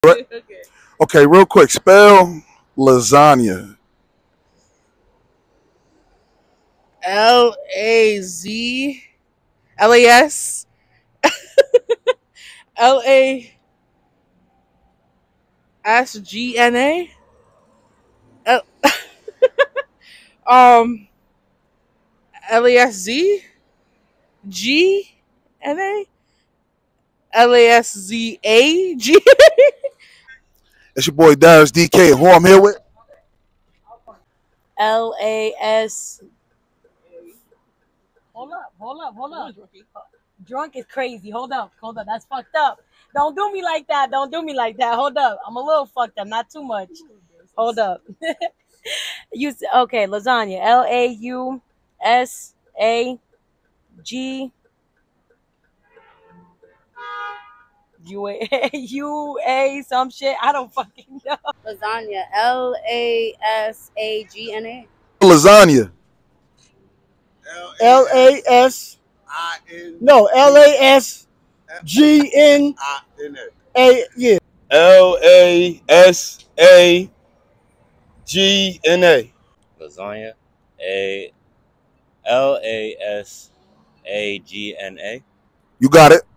Right. Okay, real quick. Spell lasagna. LAZLAS LASGNA L um LASZGNA LASZAG. It's your boy Darius DK. Who I'm here with? LAS. Hold up. Drunk is crazy. Hold up. That's fucked up. Don't do me like that. Don't do me like that. Hold up. I'm a little fucked up, not too much. Hold up. Okay, lasagna. LAUSAGUA some shit. I don't fucking know. Lasagna. LASAGNA. Lasagna. LAS. No, LASGNA. Yeah. LASAGNA. Lasagna. A LASAGNA. You got it.